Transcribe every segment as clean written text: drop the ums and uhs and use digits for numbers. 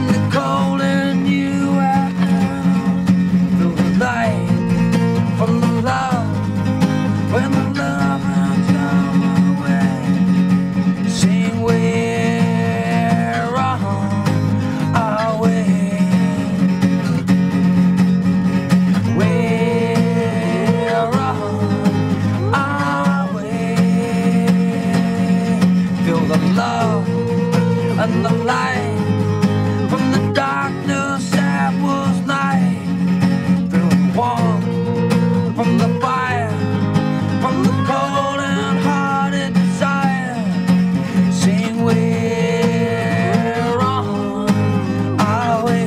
in the cold and you out. Feel the light from the love when the love has come away. Sing we're on our way. We're on our way. Feel the love and the light from the darkness that was night. Feel the warmth from the fire, from the cold and hearted desire. Sing we're on our way.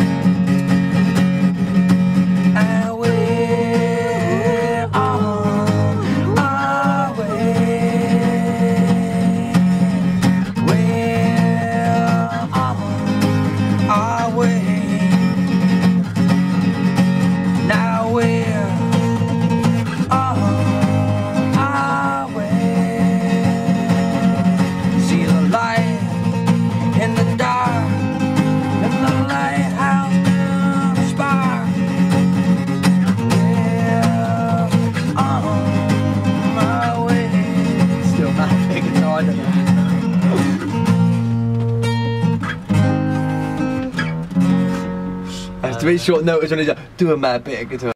And we're on our way. Our way. Now we're on our way. See the light in the dark, and the lighthouse burns a spark. We're on our way. Still not big guitar, That's very short notice on his do a mad bit of guitar.